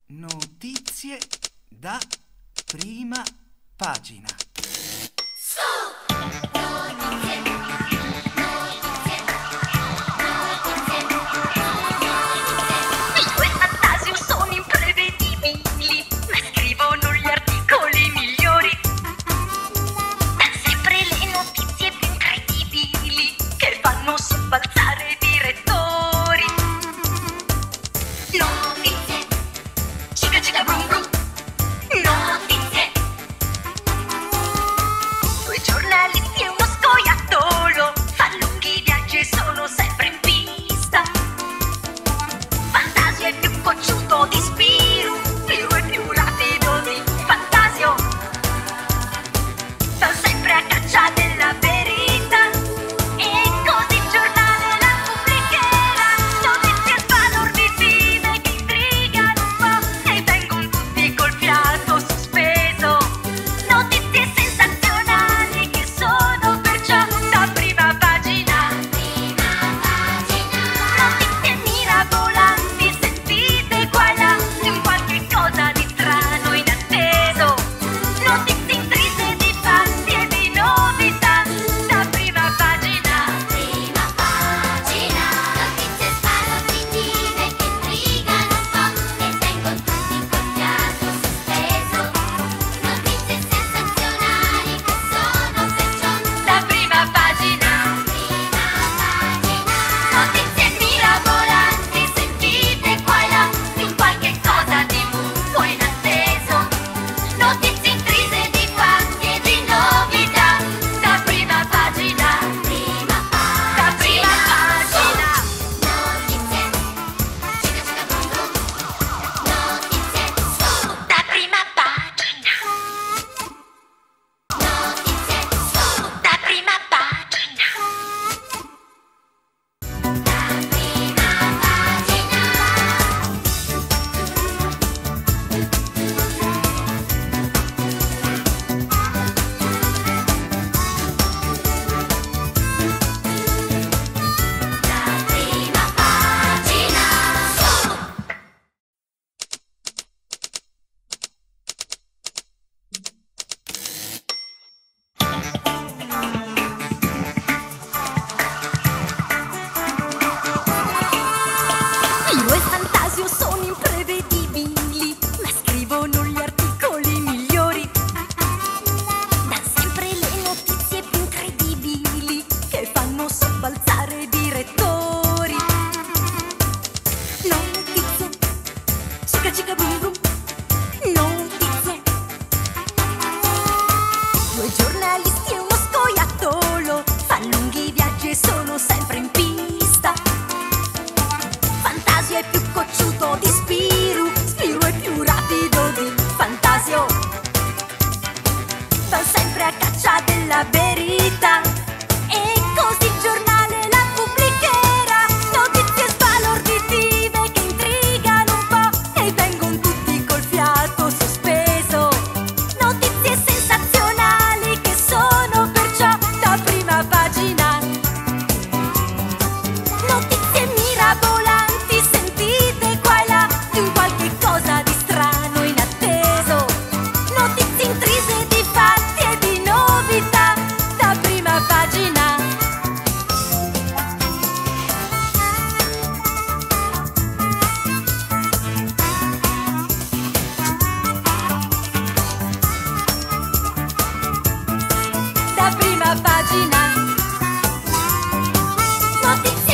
Notizie da prima pagina. Balzare direttori. Notizie, cica cica brum brum. Notizie, due giornalisti e uno scoiattolo fanno lunghi viaggi e sono sempre in pista. Fantasio è più cocciuto di Spiru, Spiru è più rapido di Fantasio. Sta sempre a caccia della verità. Balzare direttori. Notizie, cica cica brum brum. Notizie, due giornalisti e uno scoiattolo fanno lunghi viaggi e sono sempre in pista. Fantasio è più cocciuto di Spiru, Spiru è più rapido di Fantasio. Sta sempre a caccia della verità. E così il giornale la pubblicherà. Notizie sbalorditive che intrigano un po' e vengono tutti col fiato sospeso. Notizie sensazionali che sono perciò da prima pagina. Notizie mirabolanti sentite qua e là di un qualche cosa di strano inatteso. Notizie intrise di fatti e di novità da prima pagina. Da prima pagina. Notizie